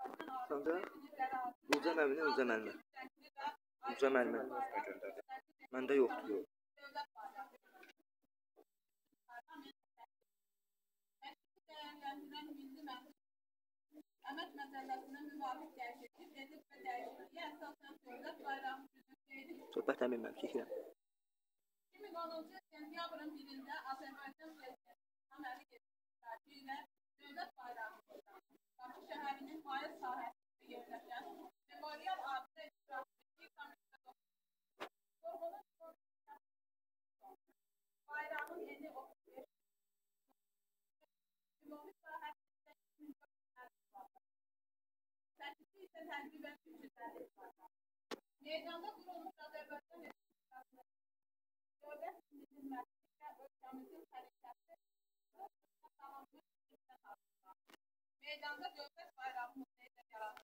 Səncə? Uca müəllimə, Uca müəllimə. Uca müəllimə. Məndə yoxdur. Əmək məsələsindən müvafiq dəyişiklik edib və dəyişikliyə əsasən dövlət bayramı günü qeyd edilib. Söhbət əminəm, keyfirəm. 2010-cu sentyabrın 1-də Azərbaycan Prezidenti İlham Əliyev iştirakı ilə dövlət bayramı qeyd Bakı şəhərinin Mayır sahəsində yerləşən Memorial abidə İştirakçı komitə bayramın eni 35 ümumi sahəsində 8 isə təqribən 350 bayram. Meydanda qurulmuş Azərbaycan Respublikasının dövlət milli məclisi və ölkəmizin xəritəsi salınmış ildən hazırlanır. Meydanda dövlət bayramımız necə yaradılır?